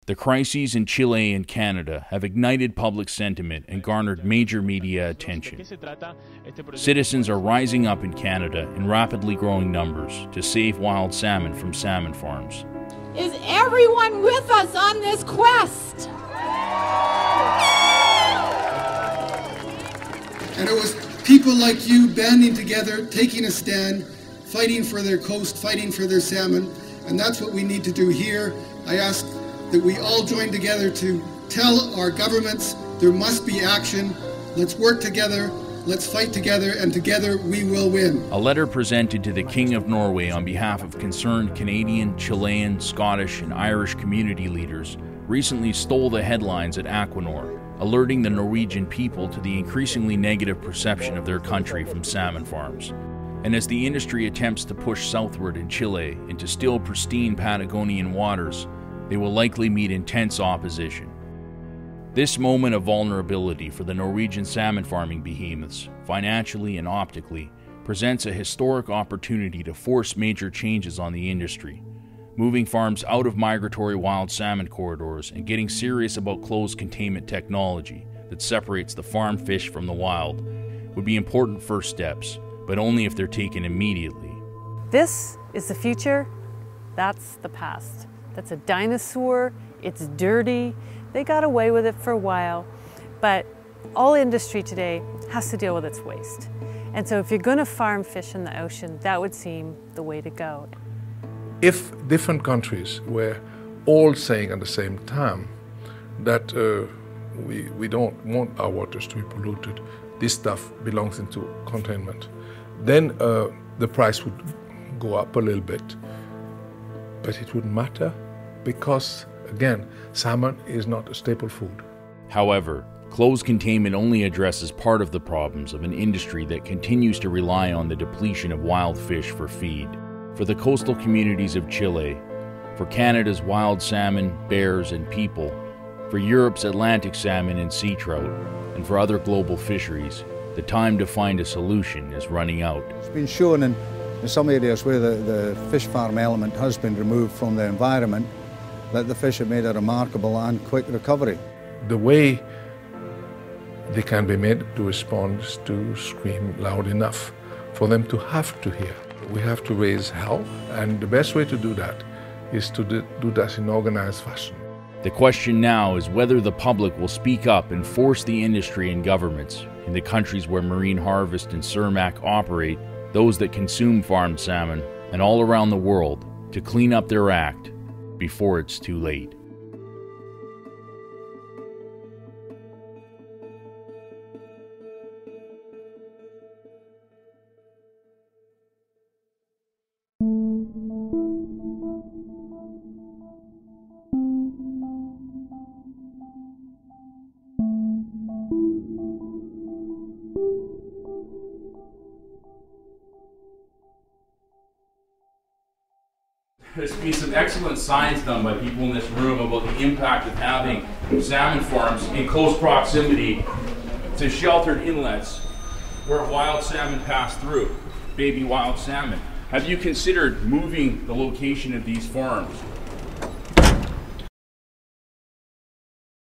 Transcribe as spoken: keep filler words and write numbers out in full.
The crises in Chile and Canada have ignited public sentiment and garnered major media attention. Citizens are rising up in Canada in rapidly growing numbers to save wild salmon from salmon farms. Is everyone with us on this quest? And it was people like you banding together, taking a stand, fighting for their coast, fighting for their salmon, and that's what we need to do here. I ask that we all join together to tell our governments there must be action. Let's work together, let's fight together, and together we will win. A letter presented to the King of Norway on behalf of concerned Canadian, Chilean, Scottish, and Irish community leaders recently stole the headlines at Aquanor, alerting the Norwegian people to the increasingly negative perception of their country from salmon farms. And as the industry attempts to push southward in Chile into still pristine Patagonian waters, they will likely meet intense opposition. This moment of vulnerability for the Norwegian salmon farming behemoths, financially and optically, presents a historic opportunity to force major changes on the industry, moving farms out of migratory wild salmon corridors and getting serious about closed containment technology that separates the farm fish from the wild would be important first steps, but only if they're taken immediately. This is the future, that's the past. That's a dinosaur, it's dirty, they got away with it for a while, but all industry today has to deal with its waste. And so if you're going to farm fish in the ocean, that would seem the way to go. If different countries were all saying at the same time that uh, we, we don't want our waters to be polluted, this stuff belongs into containment, then uh, the price would go up a little bit, but it wouldn't matter because, again, salmon is not a staple food. However, closed containment only addresses part of the problems of an industry that continues to rely on the depletion of wild fish for feed. For the coastal communities of Chile, for Canada's wild salmon, bears, and people, for Europe's Atlantic salmon and sea trout, and for other global fisheries, the time to find a solution is running out. It's been shown in, in some areas where the, the fish farm element has been removed from the environment that the fish have made a remarkable and quick recovery. The way they can be made to respond is to scream loud enough for them to have to hear. We have to raise hell, and the best way to do that is to do that in organized fashion. The question now is whether the public will speak up and force the industry and governments in the countries where Marine Harvest and Cermaq operate, those that consume farmed salmon, and all around the world, to clean up their act before it's too late. There's been some excellent science done by people in this room about the impact of having salmon farms in close proximity to sheltered inlets where wild salmon pass through, baby wild salmon. Have you considered moving the location of these farms